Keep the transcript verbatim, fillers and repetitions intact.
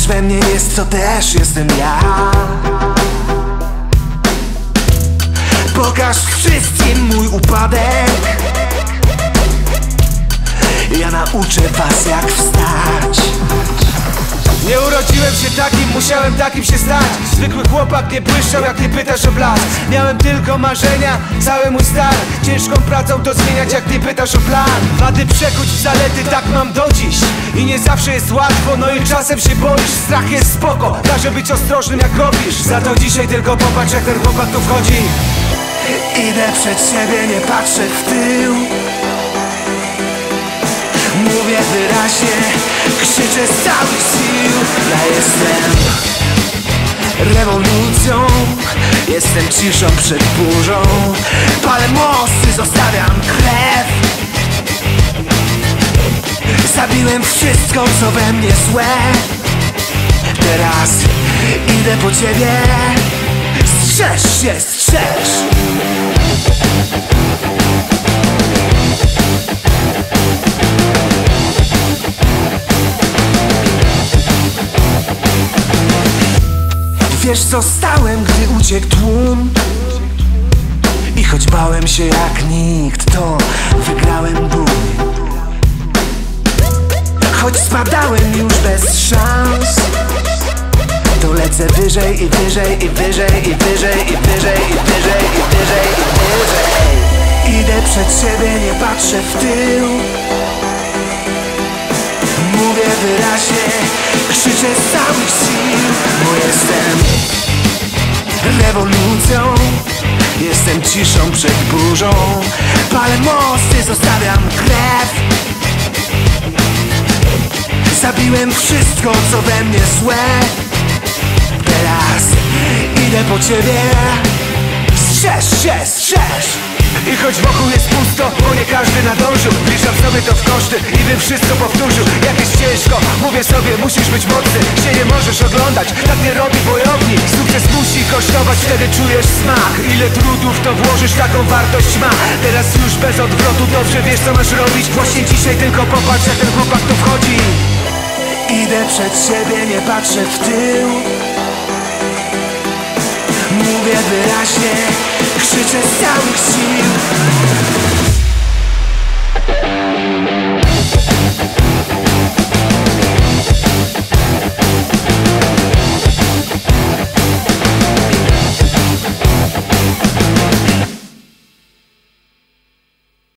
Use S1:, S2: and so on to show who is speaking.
S1: coś we mnie jest, to też jestem ja. Pokaż wszystkim mój upadek, ja nauczę was jak wstać.
S2: Nie urodziłem się takim, musiałem takim się stać. Zwykły chłopak nie błyszczał, jak nie pytasz o blask. Miałem tylko marzenia, cały mój start. Ciężką pracą to zmieniać, jak nie pytasz o plan. Wady przekuć w zalety, tak mam do dziś. I nie zawsze jest łatwo, no i czasem się boisz. Strach jest spoko, każe być ostrożnym jak robisz. Za to dzisiaj tylko popatrz, jak ten chłopak tu wchodzi.
S1: Idę przed siebie, nie patrzę w tył. Mówię wyraźnie, krzyczę z całych sił. Ja jestem rewolucją, jestem ciszą przed burzą. Palę mosty, zostawiam krew. Zabiłem wszystko, co we mnie złe. Teraz idę po ciebie. Strzeż się, strzeż. Wiesz co stałem, gdy uciekł tłum. I choć bałem się jak nikt, to wygrałem ból. Choć spadałem już bez szans, to lecę wyżej i wyżej i wyżej i wyżej i wyżej i wyżej i wyżej i wyżej. Idę przed siebie, nie patrzę w tył. Mówię wyraźnie, krzyczę z całych sił. Bo jestem rewolucją, jestem ciszą przed burzą. Palę mosty, zostawiam krew. Zabiłem wszystko, co we mnie złe. Teraz idę po ciebie. Strzeż się, strzeż.
S2: I choć wokół jest pusto, bo nie każdy nadążył. Wliczam sobie to w koszty i bym wszystko powtórzył. Jak jest ciężko, mówię sobie, musisz być mocny. Się nie możesz oglądać, tak nie robi wojownik. Sukces musi kosztować, wtedy czujesz smak. Ile trudów to włożysz, taką wartość ma. Teraz już bez odwrotu, dobrze wiesz co masz robić. Właśnie dzisiaj tylko popatrz, jak ten chłopak tu wchodzi.
S1: Idę przed siebie, nie patrzę w tył. Mówię wyraźnie, krzyczę z całych sił.